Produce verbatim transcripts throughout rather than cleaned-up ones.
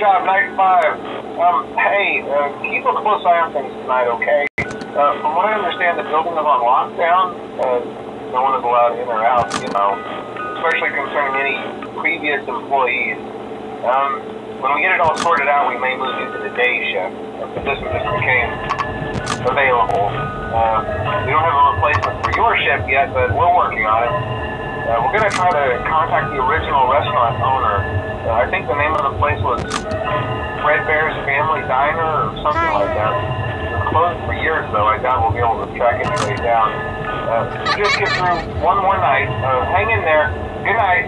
job, night five. Um, hey, uh, keep a close eye on things tonight, okay? Uh, from what I understand, the building is on lockdown. Uh, no one is allowed in or out, you know, especially concerning any previous employees. Um, when we get it all sorted out, we may move you to the day shift. But this one just became available. Uh, we don't have a replacement for your shift yet, but we're working on it. Uh, we're going to try to contact the original restaurant owner. Uh, I think the name of the place was Freddy's Family Diner or something like that. It was closed for years, though. I doubt we'll be able to track anybody down. Uh, just get through one more night. Uh, hang in there. Good night.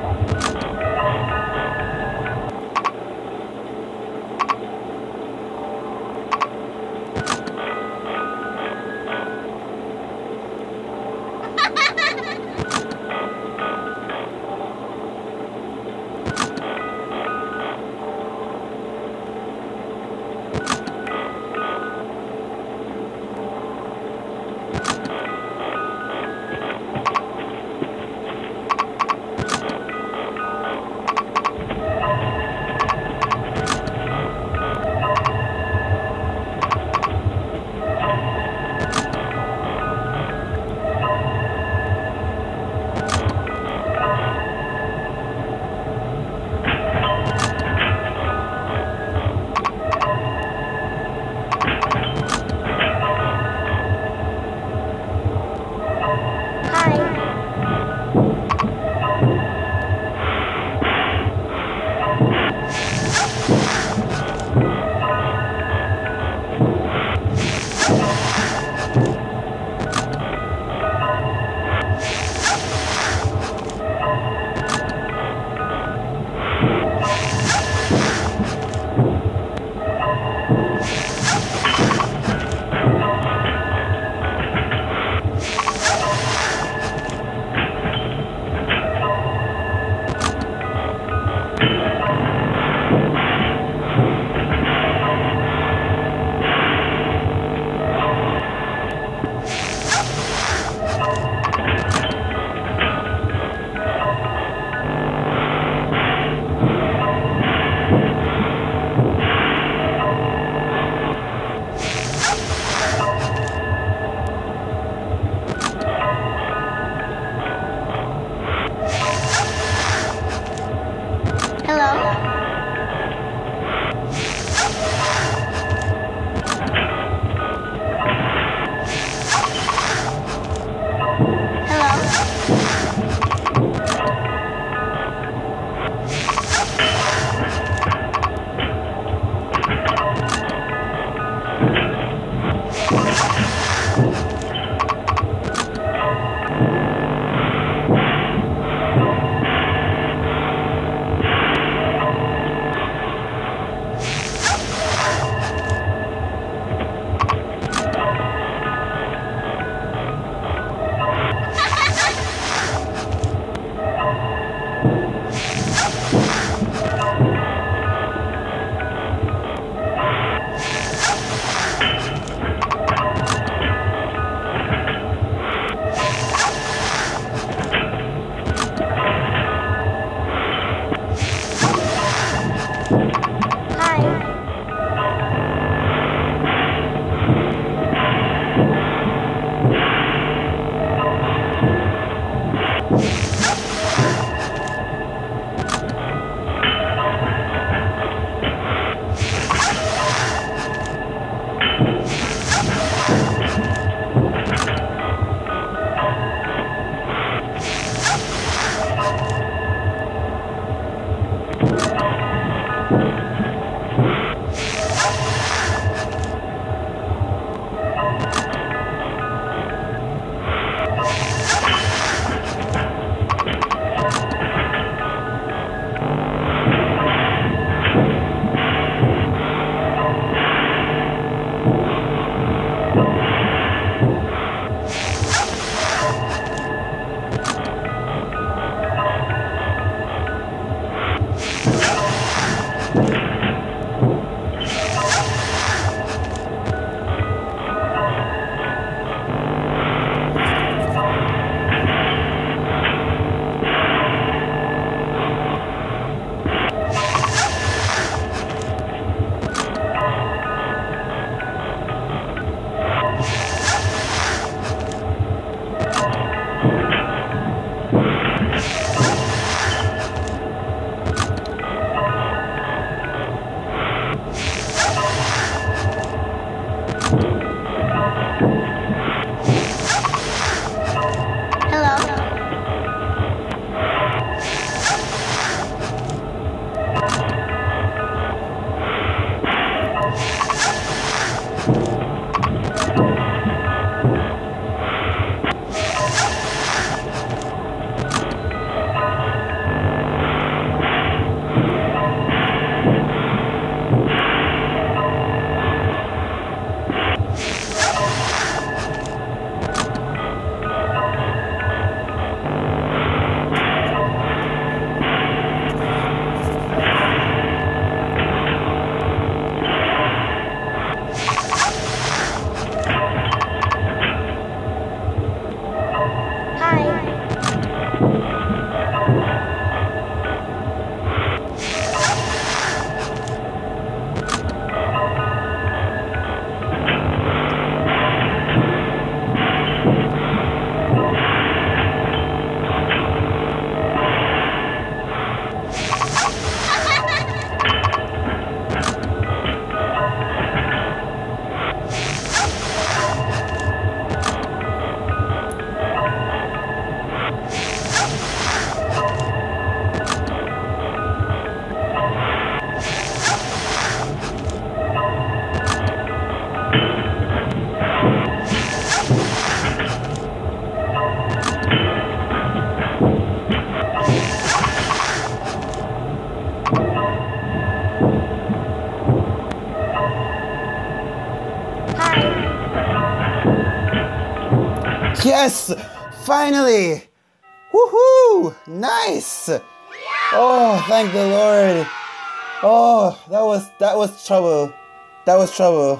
Yes! Finally! Woohoo! Nice! Oh, thank the Lord. Oh, that was that was trouble. That was trouble.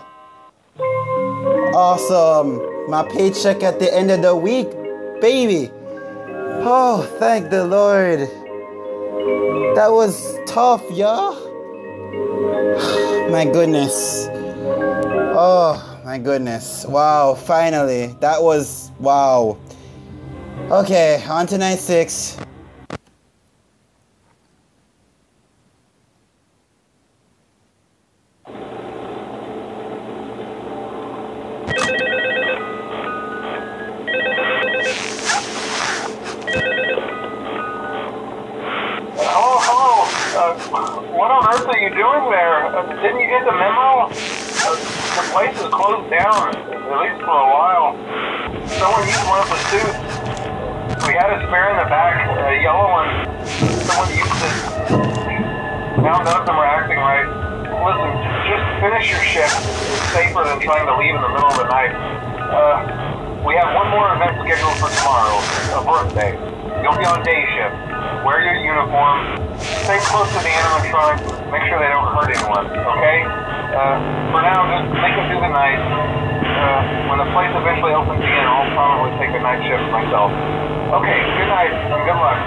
Awesome. My paycheck at the end of the week, baby. Oh, thank the Lord. That was tough, y'all. My goodness. Oh, my goodness. Wow, finally. That was, wow. Okay, on to night six. What on earth are you doing there? Uh, didn't you get the memo? Uh, the place is closed down, at least for a while. Someone used one of the suits. We had a spare in the back, a yellow one. Someone used it. Now none of them are acting right. Listen, just finish your shift. It's safer than trying to leave in the middle of the night. Uh, we have one more event scheduled for tomorrow, a birthday. You'll be on day shift. Wear your uniform. Stay close to the animatronics. Make sure they don't hurt anyone, okay? Uh, for now, just make it through the night. Uh, when the place eventually opens again, I'll probably take a night shift myself. Okay, good night, and good luck.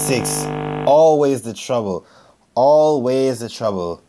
six. Always the trouble. Always the trouble.